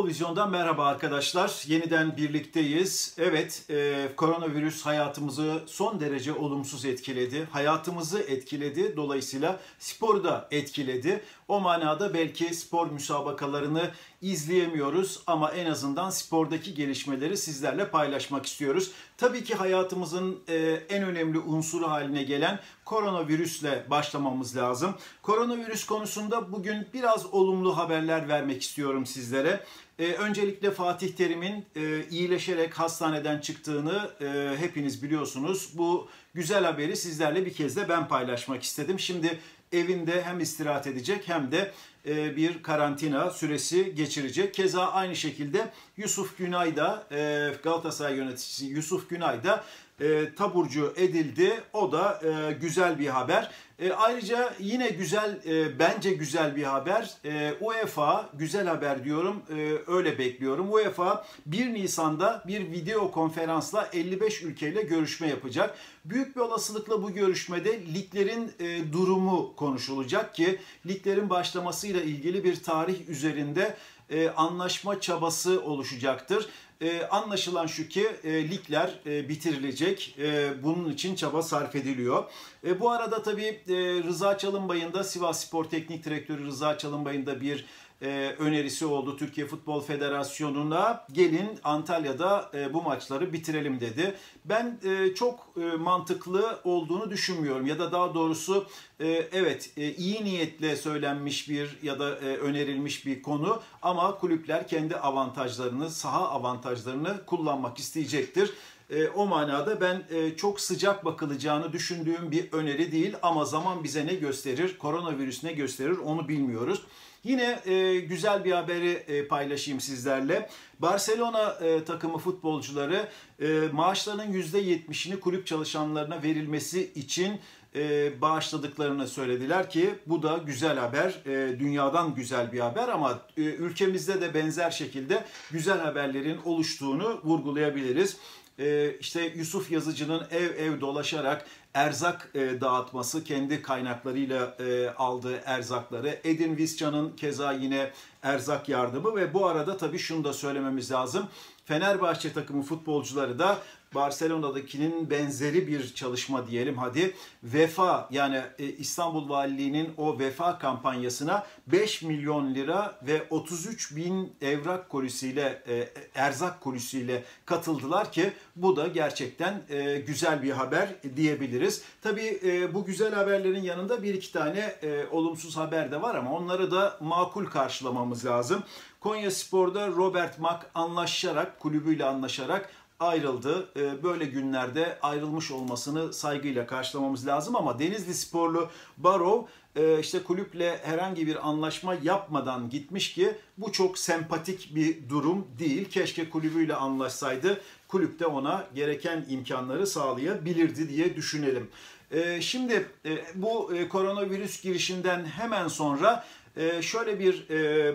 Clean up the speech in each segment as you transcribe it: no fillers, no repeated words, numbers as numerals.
Futbol Vizyon'dan merhaba arkadaşlar. Yeniden birlikteyiz. Evet, koronavirüs hayatımızı son derece olumsuz etkiledi. Hayatımızı etkiledi. Dolayısıyla sporu da etkiledi. O manada belki spor müsabakalarını izleyemiyoruz ama en azından spordaki gelişmeleri sizlerle paylaşmak istiyoruz. Tabii ki hayatımızın en önemli unsuru haline gelen koronavirüsle başlamamız lazım. Koronavirüs konusunda bugün biraz olumlu haberler vermek istiyorum sizlere. Öncelikle Fatih Terim'in iyileşerek hastaneden çıktığını hepiniz biliyorsunuz. Bu güzel haberi sizlerle bir kez de ben paylaşmak istedim. Şimdi evinde hem istirahat edecek hem de bir karantina süresi geçirecek. Keza aynı şekilde Yusuf Günay da Galatasaray yöneticisi Yusuf Günay da taburcu edildi. O da güzel bir haber. Ayrıca yine güzel, bence güzel bir haber. UEFA, güzel haber diyorum, öyle bekliyorum. UEFA 1 Nisan'da bir video konferansla 55 ülkeyle görüşme yapacak. Büyük bir olasılıkla bu görüşmede liglerin durumu konuşulacak ki liglerin başlamasıyla ilgili bir tarih üzerinde anlaşma çabası oluşacaktır. Anlaşılan şu ki ligler bitirilecek. Bunun için çaba sarf ediliyor. Bu arada tabii Rıza Çalınbay'ın da Sivasspor Teknik Direktörü Rıza Çalınbay'ın da bir önerisi oldu Türkiye Futbol Federasyonu'na. Gelin Antalya'da bu maçları bitirelim dedi. Ben çok mantıklı olduğunu düşünmüyorum ya da daha doğrusu evet iyi niyetle söylenmiş bir ya da önerilmiş bir konu ama kulüpler kendi avantajlarını, saha avantajlarını kullanmak isteyecektir. O manada ben çok sıcak bakılacağını düşündüğüm bir öneri değil ama zaman bize ne gösterir, koronavirüs ne gösterir onu bilmiyoruz. Yine güzel bir haberi paylaşayım sizlerle. Barcelona takımı futbolcuları maaşlarının %70'ini kulüp çalışanlarına verilmesi için bağışladıklarını söylediler ki bu da güzel haber, dünyadan güzel bir haber ama ülkemizde de benzer şekilde güzel haberlerin oluştuğunu vurgulayabiliriz. İşte Yusuf Yazıcı'nın ev ev dolaşarak erzak dağıtması, kendi kaynaklarıyla aldığı erzakları, Edin Visca'nın keza yine erzak yardımı ve bu arada tabii şunu da söylememiz lazım. Fenerbahçe takımı futbolcuları da Barcelona'dakinin benzeri bir çalışma diyelim hadi. Vefa yani İstanbul Valiliği'nin o vefa kampanyasına 5 milyon lira ve 33 bin evrak kolisiyle, erzak kolisiyle katıldılar ki bu da gerçekten güzel bir haber diyebiliriz. Tabii bu güzel haberlerin yanında bir iki tane olumsuz haber de var ama onları da makul karşılamamız lazım. Konyaspor'da Robert Mak anlaşarak, kulübüyle anlaşarak ayrıldı. Böyle günlerde ayrılmış olmasını saygıyla karşılamamız lazım ama Denizli sporlu Barov işte kulüple herhangi bir anlaşma yapmadan gitmiş ki bu çok sempatik bir durum değil. Keşke kulübüyle anlaşsaydı. Kulüp de ona gereken imkanları sağlayabilirdi diye düşünelim. Şimdi bu koronavirüs girişinden hemen sonra şöyle bir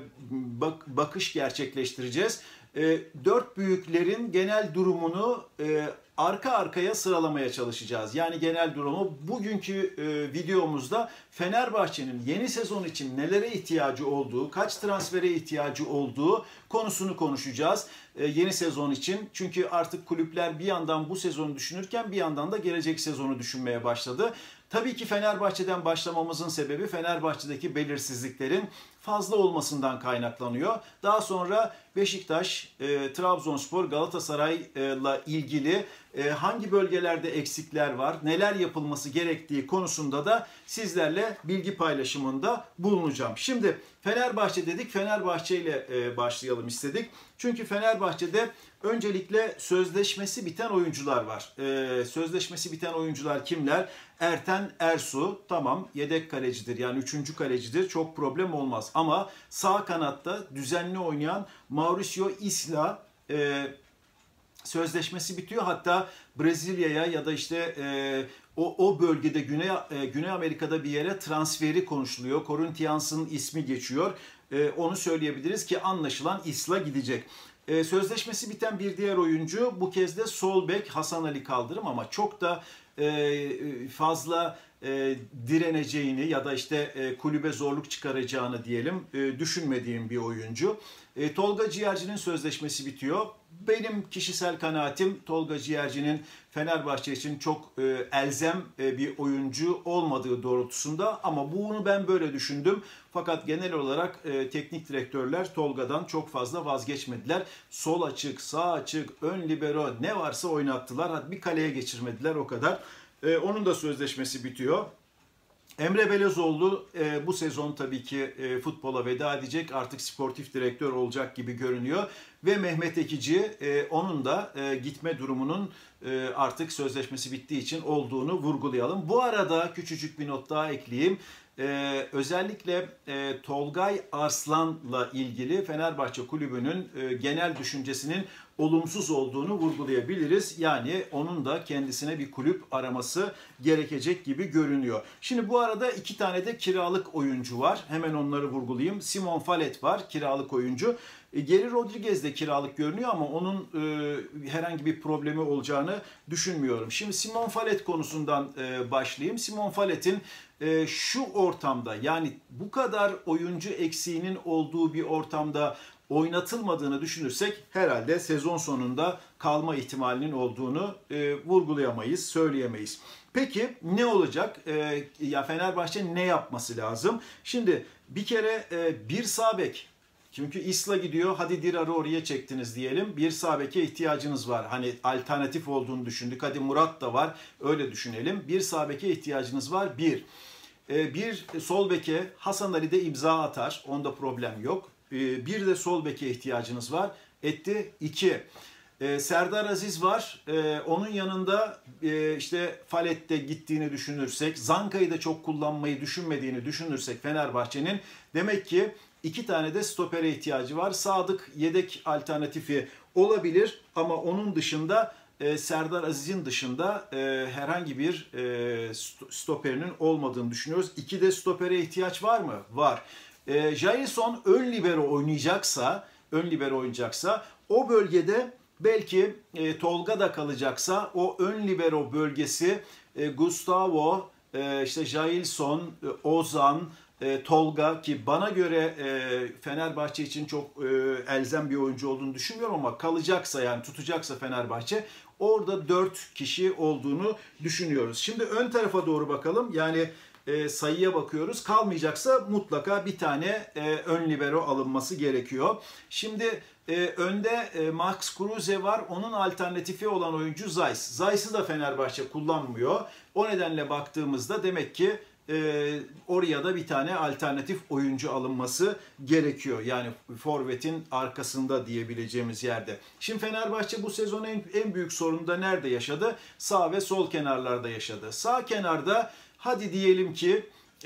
bakış gerçekleştireceğiz. Dört büyüklerin genel durumunu arka arkaya sıralamaya çalışacağız. Yani genel durumu bugünkü videomuzda Fenerbahçe'nin yeni sezon için nelere ihtiyacı olduğu, kaç transfere ihtiyacı olduğu konusunu konuşacağız. Yeni sezon için. Çünkü artık kulüpler bir yandan bu sezonu düşünürken bir yandan da gelecek sezonu düşünmeye başladı. Tabii ki Fenerbahçe'den başlamamızın sebebi Fenerbahçe'deki belirsizliklerin fazla olmasından kaynaklanıyor. Daha sonra Beşiktaş, Trabzonspor, Galatasaray'la ilgili hangi bölgelerde eksikler var, neler yapılması gerektiği konusunda da sizlerle bilgi paylaşımında bulunacağım. Şimdi Fenerbahçe dedik, Fenerbahçe ile başlayalım istedik. Çünkü Fenerbahçe'de öncelikle sözleşmesi biten oyuncular var. Sözleşmesi biten oyuncular kimler? Erten Ersu tamam yedek kalecidir yani 3. kalecidir çok problem olmaz. Ama sağ kanatta düzenli oynayan Mauricio Isla sözleşmesi bitiyor. Hatta Brezilya'ya ya da işte o bölgede Güney Amerika'da bir yere transferi konuşuluyor. Corinthians'ın ismi geçiyor. Onu söyleyebiliriz ki anlaşılan Isla gidecek. Sözleşmesi biten bir diğer oyuncu bu kez de sol bek Hasan Ali Kaldırım ama çok da fazla direneceğini ya da işte kulübe zorluk çıkaracağını diyelim düşünmediğim bir oyuncu. Tolga Ciğerci'nin sözleşmesi bitiyor. Benim kişisel kanaatim Tolga Ciğerci'nin Fenerbahçe için çok elzem bir oyuncu olmadığı doğrultusunda, ama bunu ben böyle düşündüm. Fakat genel olarak teknik direktörler Tolga'dan çok fazla vazgeçmediler. Sol açık, sağ açık, ön libero ne varsa oynattılar. Hatta bir kaleye geçirmediler, o kadar. Onun da sözleşmesi bitiyor. Emre Belözoğlu bu sezon tabii ki futbola veda edecek. Artık sportif direktör olacak gibi görünüyor. Ve Mehmet Ekici, onun da gitme durumunun artık sözleşmesi bittiği için olduğunu vurgulayalım. Bu arada küçücük bir not daha ekleyeyim. Özellikle Tolgay Arslan'la ilgili Fenerbahçe Kulübü'nün genel düşüncesinin olumsuz olduğunu vurgulayabiliriz. Yani onun da kendisine bir kulüp araması gerekecek gibi görünüyor. Şimdi bu arada 2 tane de kiralık oyuncu var. Hemen onları vurgulayayım. Simon Fallet var, kiralık oyuncu. Geri Rodriguez de kiralık görünüyor ama onun herhangi bir problemi olacağını düşünmüyorum. Şimdi Simon Fallet konusundan başlayayım. Simon Fallet'in şu ortamda, yani bu kadar oyuncu eksiğinin olduğu bir ortamda oynatılmadığını düşünürsek herhalde sezon sonunda kalma ihtimalinin olduğunu vurgulayamayız, söyleyemeyiz. Peki ne olacak? Ya Fenerbahçe ne yapması lazım? Şimdi bir kere bir sağ bek. Çünkü Isla gidiyor, hadi Dirar'ı oraya çektiniz diyelim. Bir sağ beke ihtiyacınız var. Hani alternatif olduğunu düşündük. Hadi Murat da var, öyle düşünelim. Bir sağ beke ihtiyacınız var. Bir sol beke Hasan Ali de imza atar. Onda problem yok. Bir de sol beke ihtiyacınız var. Etti 2. Serdar Aziz var. Onun yanında işte Fallet'te gittiğini düşünürsek, Zanka'yı da çok kullanmayı düşünmediğini düşünürsek Fenerbahçe'nin, demek ki 2 tane de stopere ihtiyacı var. Sadık yedek alternatifi olabilir ama onun dışında Serdar Aziz'in dışında herhangi bir stoperinin olmadığını düşünüyoruz. 2 de stopere ihtiyaç var mı? Var. Jailson ön libero oynayacaksa o bölgede belki Tolga da kalacaksa o ön libero bölgesi Gustavo, işte Jailson, Ozan, Tolga, ki bana göre Fenerbahçe için çok elzem bir oyuncu olduğunu düşünmüyorum ama kalacaksa, yani tutacaksa Fenerbahçe, orada 4 kişi olduğunu düşünüyoruz. Şimdi ön tarafa doğru bakalım. Yani sayıya bakıyoruz. Kalmayacaksa mutlaka bir tane ön libero alınması gerekiyor. Şimdi önde Max Kruse var. Onun alternatifi olan oyuncu Zeiss. Zeiss'i da Fenerbahçe kullanmıyor. O nedenle baktığımızda demek ki oraya da bir tane alternatif oyuncu alınması gerekiyor. Yani forvetin arkasında diyebileceğimiz yerde. Şimdi Fenerbahçe bu sezon en büyük sorunu da nerede yaşadı? Sağ ve sol kenarlarda yaşadı. Sağ kenarda hadi diyelim ki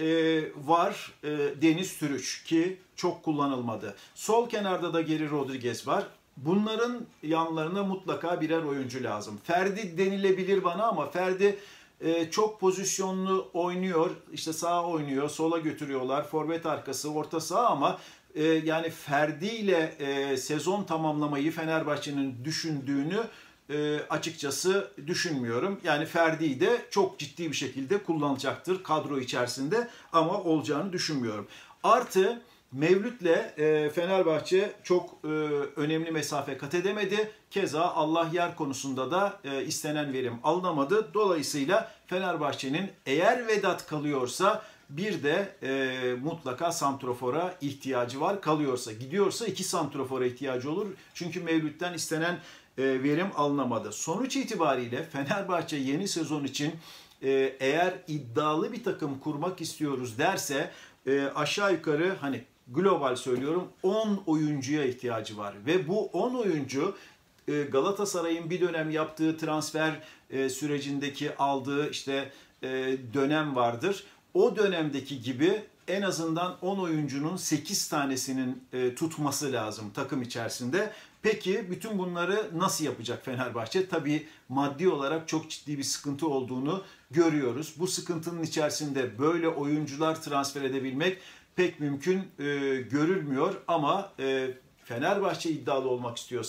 var Deniz Türüç, ki çok kullanılmadı. Sol kenarda da Geri Rodriguez var. Bunların yanlarına mutlaka birer oyuncu lazım. Ferdi denilebilir bana ama Ferdi çok pozisyonlu oynuyor. İşte sağa oynuyor, sola götürüyorlar. Forvet arkası, orta saha, ama yani Ferdi ile sezon tamamlamayı Fenerbahçe'nin düşündüğünü açıkçası düşünmüyorum. Yani Ferdi'yi de çok ciddi bir şekilde kullanacaktır kadro içerisinde ama olacağını düşünmüyorum. Artı Mevlüt'le Fenerbahçe çok önemli mesafe kat edemedi. Keza Allah yer konusunda da istenen verim alınamadı. Dolayısıyla Fenerbahçe'nin eğer Vedat kalıyorsa bir de mutlaka santrofora ihtiyacı var. Kalıyorsa, gidiyorsa 2 santrofora ihtiyacı olur. Çünkü Mevlüt'ten istenen verim alınamadı. Sonuç itibariyle Fenerbahçe yeni sezon için eğer iddialı bir takım kurmak istiyoruz derse aşağı yukarı, hani global söylüyorum, 10 oyuncuya ihtiyacı var. Ve bu 10 oyuncu Galatasaray'ın bir dönem yaptığı transfer sürecindeki aldığı işte dönem vardır. O dönemdeki gibi en azından 10 oyuncunun 8 tanesinin tutması lazım takım içerisinde. Peki bütün bunları nasıl yapacak Fenerbahçe? Tabii maddi olarak çok ciddi bir sıkıntı olduğunu görüyoruz. Bu sıkıntının içerisinde böyle oyuncular transfer edebilmek pek mümkün görülmüyor ama Fenerbahçe iddialı olmak istiyorsa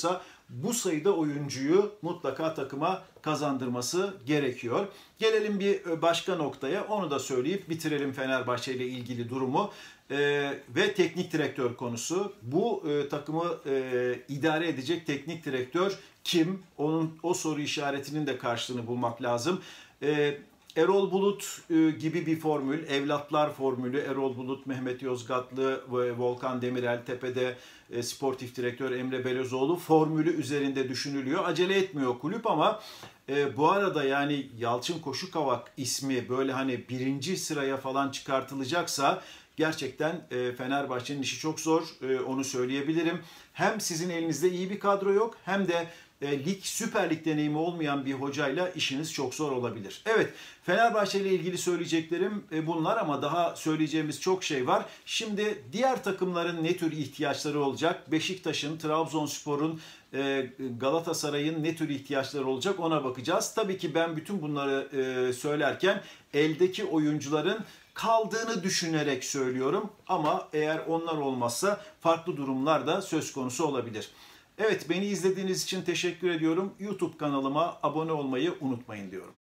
bu sayıda oyuncuyu mutlaka takıma kazandırması gerekiyor. Gelelim bir başka noktaya, onu da söyleyip bitirelim Fenerbahçe ile ilgili durumu. Ve teknik direktör konusu. Bu takımı idare edecek teknik direktör kim? O soru işaretinin de karşılığını bulmak lazım. Erol Bulut gibi bir formül, evlatlar formülü, Erol Bulut, Mehmet Yozgatlı ve Volkan Demirel, tepede sportif direktör Emre Belözoğlu formülü üzerinde düşünülüyor. Acele etmiyor kulüp ama bu arada yani Yalçın Koşukavak ismi böyle hani birinci sıraya falan çıkartılacaksa gerçekten Fenerbahçe'nin işi çok zor, onu söyleyebilirim. Hem sizin elinizde iyi bir kadro yok hem de Süper Lig deneyimi olmayan bir hocayla işiniz çok zor olabilir. Evet, Fenerbahçe ile ilgili söyleyeceklerim bunlar ama daha söyleyeceğimiz çok şey var. Şimdi diğer takımların ne tür ihtiyaçları olacak? Beşiktaş'ın, Trabzonspor'un, Galatasaray'ın ne tür ihtiyaçları olacak ona bakacağız. Tabii ki ben bütün bunları söylerken eldeki oyuncuların kaldığını düşünerek söylüyorum ama eğer onlar olmazsa farklı durumlar da söz konusu olabilir. Evet, beni izlediğiniz için teşekkür ediyorum. YouTube kanalıma abone olmayı unutmayın diyorum.